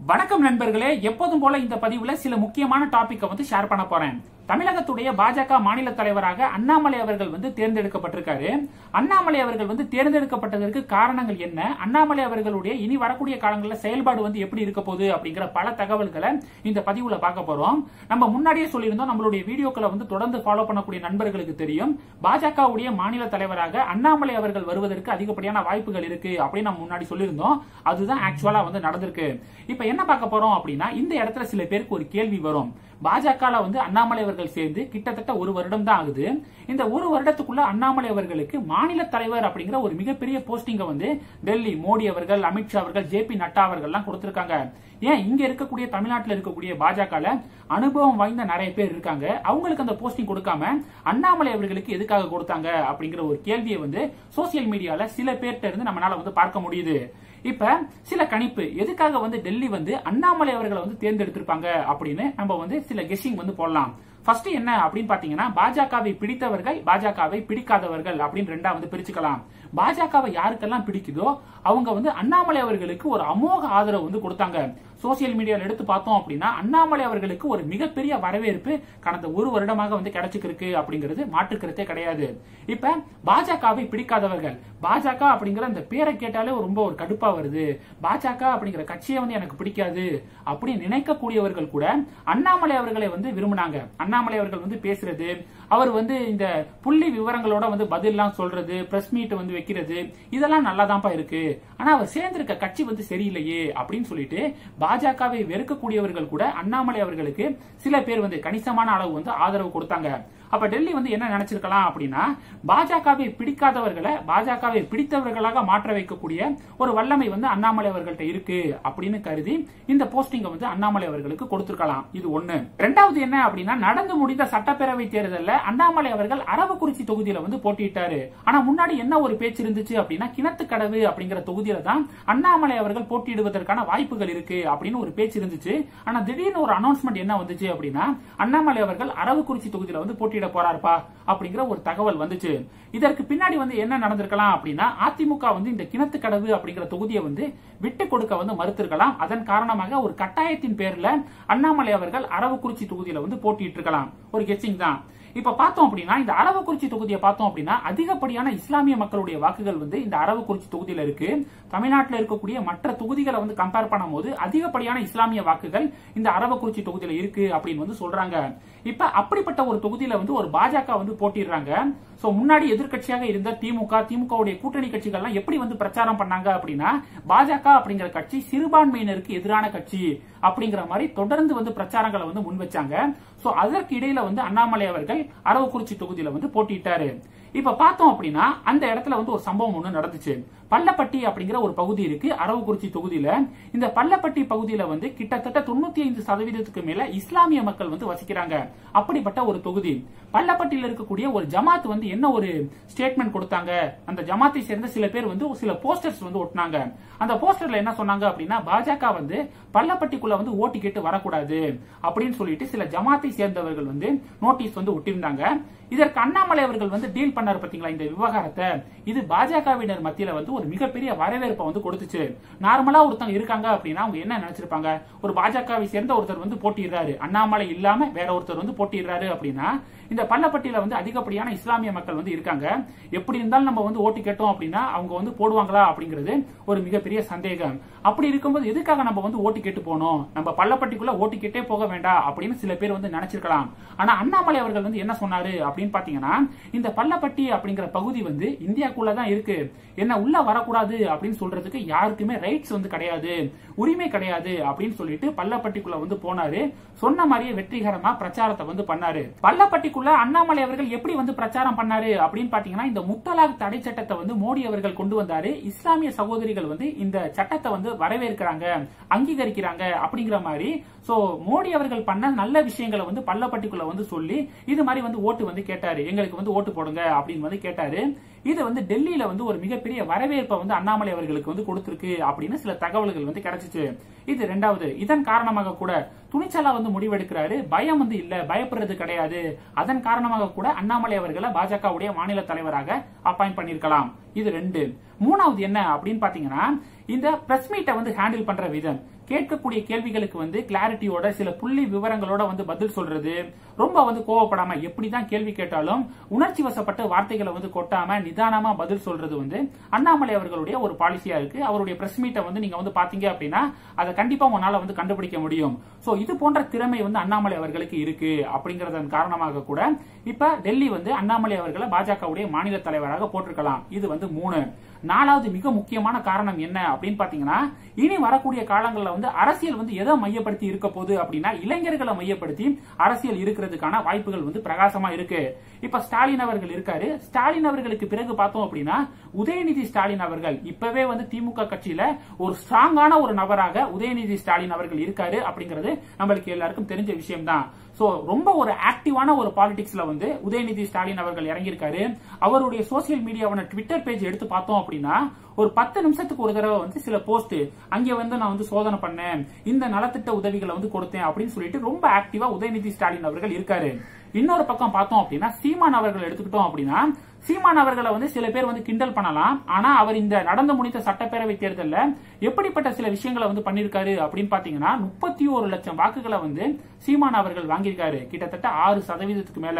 வணக்கம் நண்பர்களே, எப்போதும் போல இந்த பதிவுல சில முக்கியமான டாபிக்கை வந்து ஷேர் பண்ண போறேன். தமிழகத்துடைய பாஜக மாநில தலைவராக அண்ணாமலை அவர்கள் வந்து தேர்ந்தெடுக்கப்பட்டிருக்காரு. அண்ணாமலை அவர்கள் வந்து தேர்ந்தெடுக்கப்பட்டதற்கு காரணங்கள் என்ன, அண்ணாமலை அவர்களுடைய இனி வரக்கூடிய காலங்களில் செயல்பாடு வந்து எப்படி இருக்க போகுது அப்படிங்கிற பல தகவல்களை இந்த பதிவுல பார்க்க போறோம். நம்ம முன்னாடியே சொல்லியிருந்தோம், நம்மளுடைய வீடியோக்களை வந்து தொடர்ந்து ஃபாலோ பண்ணக்கூடிய நண்பர்களுக்கு தெரியும், பாஜகவுடைய மாநில தலைவராக அண்ணாமலை அவர்கள் வருவதற்கு அதிகப்படியான வாய்ப்புகள் இருக்கு அப்படின்னு நம்ம முன்னாடி சொல்லியிருந்தோம். அதுதான் ஆக்சுவலா வந்து நடந்திருக்கு. இப்ப என்ன பார்க்க போறோம் அப்படின்னா, இந்த இடத்துல சில பேருக்கு ஒரு கேள்வி வரும். பாஜக வந்து அண்ணாமலை அவர்கள் சேர்ந்து கிட்டத்தட்ட ஒரு வருடம் தான் ஆகுது. இந்த ஒரு வருடத்துக்குள்ள அண்ணாமலை அவர்களுக்கு மாநில தலைவர் அப்படிங்கிற ஒரு மிகப்பெரிய போஸ்டிங்க வந்து டெல்லி மோடி அவர்கள், அமித்ஷா அவர்கள், ஜே பி நட்டா அவர்கள் எல்லாம் கொடுத்திருக்காங்க. ஏன் இங்க இருக்கக்கூடிய தமிழ்நாட்டில் இருக்கக்கூடிய பாஜக அனுபவம் வாய்ந்த நிறைய பேர் இருக்காங்க, அவங்களுக்கு அந்த போஸ்டிங் கொடுக்காம அண்ணாமலை அவர்களுக்கு எதுக்காக கொடுத்தாங்க அப்படிங்கிற ஒரு கேள்வியை வந்து சோசியல் மீடியால சில பேர்ட்ட இருந்து நம்மளால வந்து பார்க்க முடியுது. இப்ப சில கணிப்பு, எதுக்காக வந்து டெல்லி வந்து அண்ணாமலை அவர்களை வந்து தேர்ந்தெடுத்திருப்பாங்க அப்படின்னு நம்ம வந்து சில கெஸ்ஸிங் வந்து போடலாம். ஃபர்ஸ்ட் என்ன அப்படின்னு பாத்தீங்கன்னா, பாஜகவை பிடித்தவர்கள், பாஜகவை பிடிக்காதவர்கள் அப்படின்னு ரெண்டா வந்து பிரிச்சுக்கலாம். பாஜகவை யாருக்கெல்லாம் பிடிக்குதோ அவங்க வந்து அண்ணாமலை அவர்களுக்கு ஒரு அமோக ஆதரவு வந்து கொடுத்தாங்க. சோசியல் மீடியால எடுத்து பார்த்தோம் அப்படின்னா அண்ணாமலை அவர்களுக்கு ஒரு மிகப்பெரிய வரவேற்பு கடந்த ஒரு வருடமாக வந்து கிடைச்சிருக்கு அப்படிங்கிறது மாற்றுக்கருத்தே கிடையாது. இப்ப பாஜகவை பிடிக்காதவர்கள், பாஜக அப்படிங்கிற அந்த பேரை கேட்டாலே ரொம்ப ஒரு கடுப்பா வருது, பாஜக அப்படிங்கிற கட்சியை வந்து எனக்கு பிடிக்காது அப்படின்னு நினைக்கக்கூடியவர்கள் கூட அண்ணாமலை அவர்களை வந்து விரும்பினாங்க. அண்ணாமலை அவர்கள் வந்து பேசுறது, அவர் வந்து இந்த புள்ளி விவரங்களோட வந்து பதிலாம் சொல்றது, பிரஸ் மீட் வந்து வைக்கிறது, இதெல்லாம் நல்லாதான்ப்பா இருக்கு. ஆனா அவர் சேர்ந்திருக்க கட்சி வந்து சரியில்லையே அப்படின்னு சொல்லிட்டு பாஜகவை வெறுக்கக்கூடியவர்கள் கூட அண்ணாமலை அவர்களுக்கு சில பேர் வந்து கணிசமான அளவு வந்து ஆதரவு கொடுத்தாங்க. அப்ப டெல்லி வந்து என்ன நினைச்சிருக்கலாம் அப்படின்னா, பாஜகவை பிடிக்காதவர்களை பாஜகவை பிடித்தவர்களாக மாற்ற வைக்கக்கூடிய ஒரு வல்லமை வந்து அண்ணாமலை அவர்கள்ட்ட இருக்கு அப்படின்னு கருதி இந்த போஸ்டிங்க வந்து அண்ணாமலை அவர்களுக்கு கொடுத்திருக்கலாம். இது ஒண்ணு. ரெண்டாவது என்ன அப்படின்னா, நடந்து முடிந்த சட்டப்பேரவை தேர்தலில் அண்ணாமலை அவர்கள் அரவக்குறிச்சி தொகுதியில வந்து போட்டியிட்டாரு. ஆனா முன்னாடி என்ன ஒரு பேச்சு இருந்துச்சு அப்படின்னா, கிணத்துக்கடவு அப்படிங்கிற தொகுதியில தான் அண்ணாமலை அவர்கள் போட்டியிடுவதற்கான வாய்ப்புகள் இருக்கு அப்படின்னு ஒரு பேச்சு இருந்துச்சு. ஆனா திடீர்னு ஒரு அனௌன்ஸ்மெண்ட் என்ன வந்துச்சு அப்படின்னா, அண்ணாமலை அவர்கள் அரவக்குறிச்சி தொகுதியில வந்து போட்டியிட போறாருப்பா அப்படிங்கிற ஒரு தகவல் வந்துச்சு. இதற்கு பின்னாடி வந்து என்ன நடந்திருக்கலாம் அப்படின்னா, அதிமுக வந்து இந்த கிணத்துக்கடவு அப்படிங்கிற தொகுதியை வந்து விட்டு கொடுக்க வந்து மறுத்திருக்கலாம். அதன் காரணமாக ஒரு கட்டாயத்தின் பேர்ல அண்ணாமலை அவர்கள் அரவக்குறிச்சி தொகுதியில வந்து போட்டியிட்டு இருக்கலாம். ஒரு கெஸ்ஸிங் தான். இப்ப பார்த்தோம் அப்படின்னா, இந்த அரவக்குறிச்சி தொகுதியை பார்த்தோம் அப்படின்னா அதிகப்படியான இஸ்லாமிய மக்களுடைய வாக்குகள் வந்து இந்த அரவக்குறிச்சி தொகுதியில இருக்கு. தமிழ்நாட்டில் இருக்கக்கூடிய மற்ற தொகுதிகளை வந்து கம்பேர் பண்ணும்போது அதிகப்படியான இஸ்லாமிய வாக்குகள் இந்த அரவக்குறிச்சி தொகுதியில இருக்கு அப்படின்னு வந்து சொல்றாங்க. இப்ப அப்படிப்பட்ட ஒரு தொகுதியில வந்து ஒரு பாஜக வந்து போட்டிடுறாங்க. சோ முன்னாடி எதிர்கட்சியாக இருந்த திமுகவுடைய கூட்டணி கட்சிகள்லாம் எப்படி வந்து பிரச்சாரம் பண்ணாங்க அப்படின்னா, பாஜக அப்படிங்கிற கட்சி சிறுபான்மையினருக்கு எதிரான கட்சி அப்படிங்கிற மாதிரி தொடர்ந்து வந்து பிரச்சாரங்களை வந்து முன் வச்சாங்க. சோ அதற்கு இடையில வந்து அண்ணாமலை அவர்கள் அரவக்குறிச்சி தொகுதியில வந்து போட்டியிட்டாரு. இப்ப பார்த்தோம் அப்படின்னா அந்த இடத்துல வந்து ஒரு சம்பவம் ஒண்ணு நடந்துச்சு. பள்ளப்பட்டி அப்படிங்கிற ஒரு பகுதி இருக்கு அரவக்குறிச்சி தொகுதியில. இந்த பள்ளப்பட்டி பகுதியில வந்து கிட்டத்தட்ட 95% மேல இஸ்லாமிய மக்கள் வந்து வசிக்கிறாங்க. அப்படிப்பட்ட ஒரு தொகுதி. பள்ளப்பட்டியில் இருக்கக்கூடிய ஒரு ஜமாத் வந்து என்ன ஒரு ஸ்டேட்மெண்ட் கொடுத்தாங்க, அந்த ஜமாத்தை சேர்ந்த சில பேர் வந்து சில போஸ்டர்ஸ் வந்து ஒட்டினாங்க. அந்த போஸ்டர்ல என்ன சொன்னாங்க அப்படின்னா, பாஜக வந்து பள்ளப்பட்டிக்குள்ள வந்து ஓட்டு கேட்டு வரக்கூடாது அப்படின்னு சொல்லிட்டு சில ஜமாத்தை சேர்ந்தவர்கள் வந்து நோட்டீஸ் வந்து ஒட்டியிருந்தாங்க. இதற்கு அண்ணாமலை அவர்கள் வந்து டீல் பண்ணாரு பாத்தீங்களா இந்த விவகாரத்தை. இது பாஜகவினர் மத்தியில வந்து ஒரு மிகப்பெரிய வரவேற்பை வந்து கொடுத்துச்சு. நார்மலா ஒருத்தங்க இருக்காங்க அப்படின்னா அவங்க என்ன நினைச்சிருப்பாங்க, ஒரு பாஜகவை சேர்ந்த ஒருத்தர் வந்து போட்டிடுறாரு, அண்ணாமலை இல்லாம வேற ஒருத்தர் வந்து போட்டிடுறாரு அப்படின்னா, இந்த பள்ளப்பட்டியில வந்து அதிகப்படியான இஸ்லாமிய மக்கள் வந்து இருக்காங்க, எப்படி இருந்தாலும் நம்ம வந்து ஓட்டு கேட்டோம் அப்படின்னா அவங்க வந்து போடுவாங்களா அப்படிங்கிறது ஒரு மிகப்பெரிய சந்தேகம். அப்படி இருக்கும்போது எதுக்காக நம்ம வந்து ஓட்டு கேட்டு போனோம், நம்ம பள்ளப்பட்டிக்குள்ள ஓட்டு கேட்டே போக வேண்டாம் அப்படின்னு சில பேர் வந்து நினைச்சிருக்கலாம். ஆனா அண்ணாமலை அவர்கள் வந்து என்ன சொன்னாரு அப்படின்னு பாத்தீங்கன்னா, இந்த பள்ளப்பட்டி அப்படிங்கிற பகுதி வந்து இந்தியாக்குள்ளதான் இருக்கு, என்ன உள்ள வரக்கூடாது அப்படின்னு சொல்றதுக்கு யாருக்குமே ரைட்ஸ் வந்து கிடையாது, உரிமை கிடையாது அப்படின்னு சொல்லிட்டு பள்ளப்பட்டிக்குள்ள வந்து போனாரு. சொன்ன மாதிரியே வெற்றிகரமா பிரச்சாரத்தை வந்து பண்ணாரு. பள்ளப்பட்டிக்குள்ள அண்ணாமலை அவர்கள் எப்படி வந்து பிரச்சாரம் பண்ணாரு அப்படின்னு பாத்தீங்கன்னா, இந்த முத்தலாக் தடை சட்டத்தை வந்து மோடி அவர்கள் கொண்டு வந்தாரு. இஸ்லாமிய சகோதரிகள் வந்து இந்த சட்டத்தை வந்து வரவேற்கிறாங்க, அங்கீகரிக்கிறாங்க அப்படிங்கிற மாதிரி. சோ மோடி அவர்கள் பண்ண நல்ல விஷயங்களை வந்து பள்ளப்பட்டிக்குள்ள வந்து சொல்லி இது மாதிரி வந்து ஓட்டு வந்து கேட்டாரு, எங்களுக்கு வந்து ஓட்டு போடுங்க அப்படின்னு வந்து கேட்டாரு. இது வந்து டெல்லியில வந்து ஒரு மிகப்பெரிய வரவேற்பை வந்து அண்ணாமலை அவர்களுக்கு வந்து கொடுத்திருக்கு அப்படின்னு சில தகவல்கள் வந்து கிடைச்சிச்சு. இது ரெண்டாவது. இதன் காரணமாக கூட துணிச்சலா வந்து முடிவெடுக்கிறாரு, பயம் வந்து இல்ல, பயப்படுறது கிடையாது. அதன் காரணமாக கூட அண்ணாமலை அவர்களை பாஜகவுடைய மாநில தலைவராக அப்பாயிண்ட் பண்ணிருக்கலாம். இது ரெண்டு. மூணாவது என்ன அப்படின்னு பாத்தீங்கன்னா, இந்த பிரஸ் மீட்டை வந்து ஹேண்டில் பண்ற விதம். கேட்கக்கூடிய கேள்விகளுக்கு வந்து கிளாரிட்டியோட சில புள்ளி விவரங்களோட வந்து பதில் சொல்றது, ரொம்ப வந்து கோவப்படாம எப்படிதான் கேள்வி கேட்டாலும் உணர்ச்சி வசப்பட்ட வார்த்தைகளை வந்து கொட்டாம நிதானமா பதில் சொல்றது வந்து அண்ணாமலை அவர்களுடைய ஒரு பாலிசியா இருக்கு. அவருடைய பிரஸ் மீட்டை வந்து நீங்க வந்து பாத்தீங்க அப்படின்னா அதை கண்டிப்பா உங்களால வந்து கண்டுபிடிக்க முடியும். சோ இது போன்ற திறமை வந்து அண்ணாமலை அவர்களுக்கு இருக்கு. அப்படிங்கறதன் காரணமாக கூட இப்ப டெல்லி வந்து அண்ணாமலை அவர்களை பாஜகவுடைய மாநில தலைவராக போட்டிருக்கலாம். இது வந்து 3. 4வது மிக முக்கியமான காரணம் என்ன அப்படின்னு பாத்தீங்கன்னா, இனி வரக்கூடிய காலங்களில் வந்து அரசியல் வந்து எதை மையப்படுத்தி இருக்க போகுது அப்படின்னா இளைஞர்களை மையப்படுத்தி அரசியல் இருக்கிறதுக்கான வாய்ப்புகள் வந்து பிரகாசமா இருக்கு. இப்ப ஸ்டாலின் அவர்கள் இருக்காரு. ஸ்டாலின் அவர்களுக்கு பிறகு பார்த்தோம் அப்படின்னா உதயநிதி ஸ்டாலின் அவர்கள் இப்பவே வந்து திமுக கட்சியில ஒரு ஸ்ட்ராங்கான ஒரு நபராக உதயநிதி ஸ்டாலின் அவர்கள் இருக்காரு. அப்படிங்கிறது நம்மளுக்கு எல்லாருக்கும் தெரிஞ்ச விஷயம் தான். சோ ரொம்ப ஒரு ஆக்டிவான ஒரு பாலிடிக்ஸ்ல வந்து உதயநிதி ஸ்டாலின் அவர்கள் இறங்கியிருக்காரு. அவருடைய சோசியல் மீடியாவான ட்விட்டர் பேஜ் எடுத்து பார்த்தோம் அப்படின்னா ஒரு 10 நிமிஷத்துக்கு ஒரு தடவை வந்து சில போஸ்ட், அங்க வந்து நான் வந்து சோதனை பண்ணேன், இந்த நலத்திட்ட உதவிகளை வந்து கொடுத்தேன் அப்படின்னு சொல்லிட்டு ரொம்ப ஆக்டிவா உதயநிதி ஸ்டாலின் அவர்கள் இருக்காரு. இன்னொரு பக்கம் பார்த்தோம் அப்படின்னா சீமான் அவர்கள் எடுத்துக்கிட்டோம் அப்படின்னா சீமான் அவர்களை வந்து சில பேர் வந்து கிண்டல் பண்ணலாம். ஆனா அவர் இந்த நடந்து முடிந்த சட்டப்பேரவை தேர்தலில் எப்படிப்பட்ட சில விஷயங்களை வந்து பண்ணிருக்காரு அப்படின்னு பாத்தீங்கன்னா 31 லட்சம் வாக்குகளை வந்து சீமான் அவர்கள் வாங்கியிருக்காரு. கிட்டத்தட்ட 6% மேல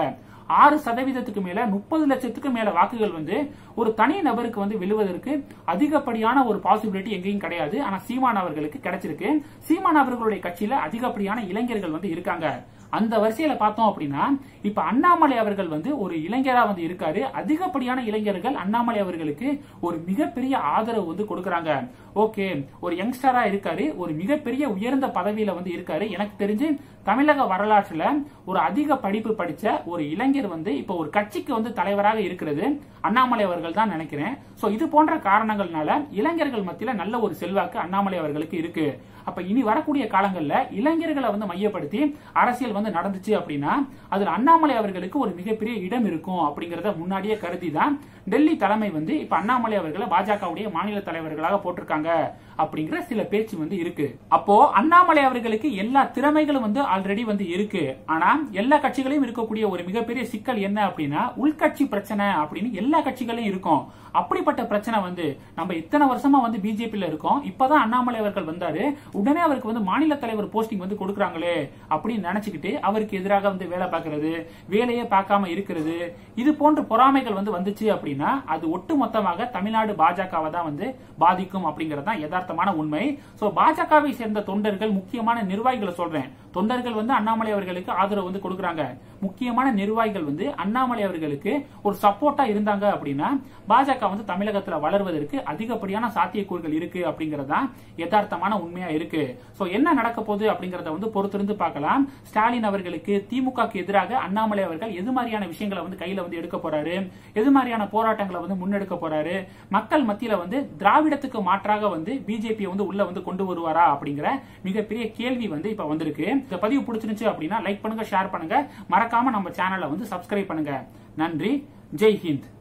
6% மேல 30 லட்சத்துக்கு மேல வாக்குகள் வந்து ஒரு தனி நபருக்கு வந்து விழுவதற்கு அதிகப்படியான ஒரு பாசிபிலிட்டி எங்கேயும் கிடையாது. ஆனா சீமான் அவர்களுக்கு கிடைச்சிருக்கு. சீமான் அவர்களுடைய கட்சியில அதிகப்படியான இளைஞர்கள் வந்து இருக்காங்க. அந்த வரிசையில பார்த்தோம் அப்படின்னா இப்ப அண்ணாமலை அவர்கள் வந்து ஒரு இளைஞரா வந்து இருக்காரு. அதிகப்படியான இளைஞர்கள் அண்ணாமலை அவர்களுக்கு ஒரு மிகப்பெரிய ஆதரவு வந்து கொடுக்கறாங்க. ஓகே, ஒரு யங்ஸ்டரா இருக்காரு, ஒரு மிகப்பெரிய உயர்ந்த பதவியில வந்து இருக்காரு. எனக்கு தெரிஞ்சு தமிழக வரலாற்றுல ஒரு அதிக படிப்பு படிச்ச ஒரு இளைஞர் வந்து இப்ப ஒரு கட்சிக்கு வந்து தலைவராக இருக்கிறது அண்ணாமலை அவர்கள் தான் நினைக்கிறேன். சோ இது போன்ற காரணங்கள்னால இளைஞர்கள் மத்தியில நல்ல ஒரு செல்வாக்கு அண்ணாமலை அவர்களுக்கு இருக்கு. அப்ப இனி வரக்கூடிய காலங்கள்ல இளைஞர்களை வந்து மையப்படுத்தி அரசியல் வந்து நடந்துச்சு அப்படின்னா அதுல அண்ணாமலை அவர்களுக்கு ஒரு மிகப்பெரிய இடம் இருக்கும். அப்படிங்கறத முன்னாடியே கருதி தான் டெல்லி தலைமை வந்து இப்ப அண்ணாமலை அவர்களை பாஜகவுடைய மாநில தலைவர்களாக போட்டிருக்காங்க அப்படிங்கிற சில பேச்சு வந்து இருக்கு. அப்போ அண்ணாமலை அவர்களுக்கு எல்லா திறமைகளும் வந்து ஆல்ரெடி வந்து இருக்கு. ஆனா எல்லா கட்சிகளையும் இருக்கக்கூடிய ஒரு மிகப்பெரிய சிக்கல் என்ன அப்படின்னா உள்கட்சி பிரச்சனை அப்படின்னு எல்லா கட்சிகளையும் இருக்கும். அப்படிப்பட்ட பிரச்சனை வந்து நம்ம இத்தனை வருஷமா வந்து பிஜேபியில இருக்கோம், இப்பதான் அண்ணாமலை அவர்கள் வந்தாரு, உடனே அவருக்கு வந்து மாநில தலைவர் போஸ்டிங் வந்து கொடுக்கறாங்களே அப்படின்னு நினைச்சுக்கிட்டு அவருக்கு எதிராக வந்து வேலை பார்க்கறது, வேலையே பார்க்காம இருக்கிறது, இது போன்ற பொறாமைகள் வந்து வந்துச்சு அப்படின்னா அது ஒட்டுமொத்தமாக தமிழ்நாடு பாஜகவை தான் வந்து பாதிக்கும். அப்படிங்கறது தான் யதார்த்தமான உண்மை. சோ பாஜகவை சேர்ந்த தொண்டர்கள், முக்கியமான நிர்வாகிகளை சொல்றேன், தொண்டர்கள் வந்து அண்ணாமலை அவர்களுக்கு ஆதரவு வந்து கொடுக்கறாங்க. முக்கியமான நிர்வாகிகள் வந்து அண்ணாமலை அவர்களுக்கு ஒரு சப்போர்ட்டா இருந்தாங்க அப்படின்னா பாஜக வந்து தமிழகத்தில் வளர்வதற்கு அதிகப்படியான சாத்தியக்கூறுகள் இருக்கு. அப்படிங்கறதா யதார்த்தமான உண்மையா இருக்கு. சோ என்ன நடக்க போகுது அப்படிங்கறத வந்து பொறுத்திருந்து பார்க்கலாம். ஸ்டாலின் அவர்களுக்கு திமுகக்கு எதிராக அண்ணாமலை அவர்கள் எது மாதிரியான விஷயங்களை வந்து கையில வந்து எடுக்க போறாரு, எது மாதிரியான போராட்டங்களை வந்து முன்னெடுக்க போறாரு, மக்கள் மத்தியில வந்து திராவிடத்துக்கு மாற்றாக வந்து பிஜேபி வந்து உள்ள வந்து கொண்டு வருவாரா அப்படிங்கிற மிகப்பெரிய கேள்வி வந்து இப்ப வந்திருக்கு. இந்த பதிவு பிடிச்சிருந்துச்சு அப்படின்னா லைக் பண்ணுங்க, ஷேர் பண்ணுங்க, மறக்காம நம்ம சேனலை வந்து சப்ஸ்கிரைப் பண்ணுங்க. நன்றி. ஜெய் ஹிந்த்.